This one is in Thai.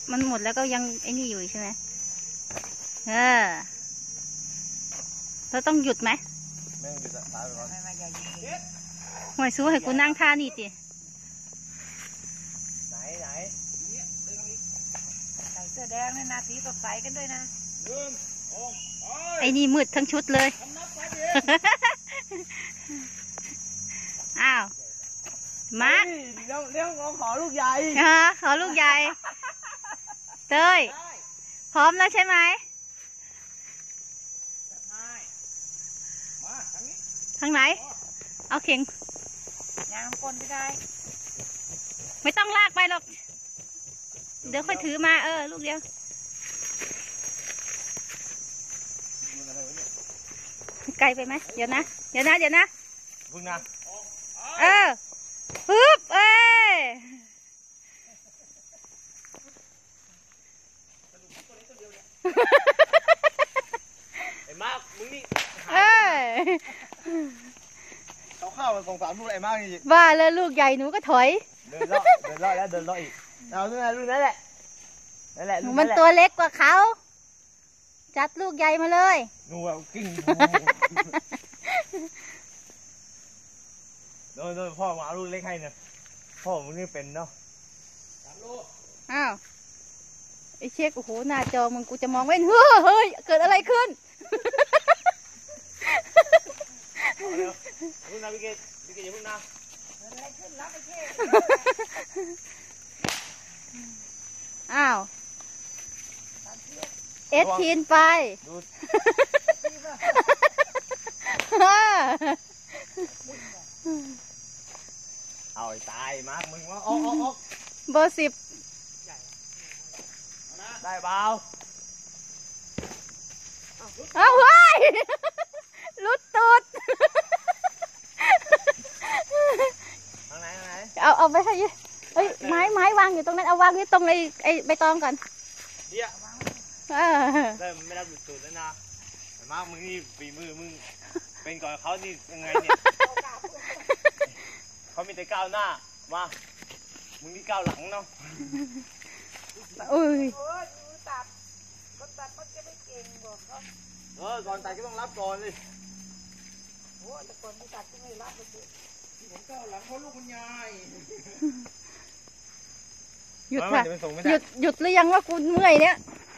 มันหมดแล้วก็ยังไอ้นี่อยู่ใช่ไหมเราต้องหยุดไหมไม่หยุดอะตายไปก่อนหวยสู้ให้กูนั่งท่านี่ติไหนใส่เสื้อแดงนี่นะสีสดใสกันด้วยนะไอ้นี่มืดทั้งชุดเลยอ้าวมาร์คเรื่องขอลูกใหญ่ขอลูกใหญ่เต้ยพร้อมแล้วใช่ไหมทางไหนเอาเข่งยางคนไม่ได้ไม่ต้องลากไปหรอกเดี๋ยวค่อยถือมาลูกเดียวไกลไปไหมเดี๋ยวนะพึ่งนะปึ๊บไอ้มากมึงนี่เข้าสงสารพูดไอ้มากนี่ว่าเลยลูกใหญ่หนูก็ถอยเดินเลาะแล้วเดินเลาะอีกเอาลูกนั่นแหละมันตัวเล็กกว่าเขาจัดลูกใหญ่มาเลยหนูเอากิ้งโดนพ่อมาเอาลูกเล็กให้เนี่ยพ่อมึงนี่เป็นเนาะอ้าวไอ้เช็คโอ้โหหน้าจอมึงกูจะมองไม่เห็นเฮ้ยเกิดอะไรขึ้นพึ่งนะพี่เกดอย่าพึ่งนะเกิดอะไรขึ้นรับไปเท่อ้าวเอสทีนไปเอาตายมากมึงว่าออกเบอร์10 ได้เบาเอาเฮ้ยลุดตูดทางไหนเอาไปให้เฮ้ยไม้วางอยู่ตรงนั้นเอาวางที่ตรงไอ้ใบตองก่อนเดี๋ยวได้ไม่ได้ลุดตูดแล้วนะมากมึงนี่ฝีมือมึงเป็นก่อนเขานี่ยังไงเนี่ยเขามีแต่ก้าวหน้ามามึงนี่ก้าวหลังเนาะตัดมันจะไม่เก่งบอกเขาก่อนตัดก็ต้องรับก่อนเลยแต่ก่อนไม่ตัดก็ไม่รับเลยผมก้าวหลังเพราะลูกมันใหญ่หยุดค่ะหยุดหรือยังว่ากูเมื่อยเนี่ย